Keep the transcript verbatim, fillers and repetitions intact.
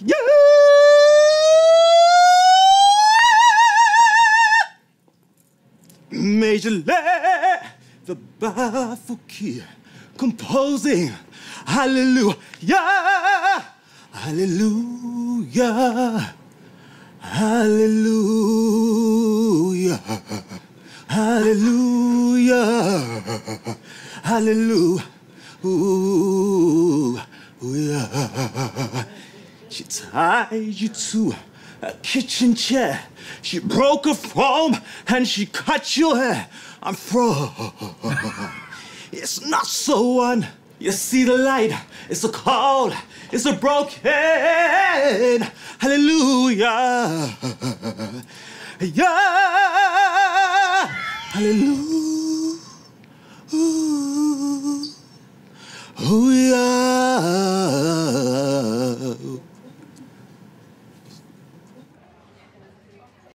Yeah. Major Le, the baffled key, composing. Hallelujah. Hallelujah. Hallelujah. Hallelujah. Hallelujah. She tied you to a kitchen chair. She broke a foam and she cut your hair. I'm from. It's not so one. You see the light. It's a cold. It's a broken. Hallelujah. Yeah. Hallelujah. Oh, yeah.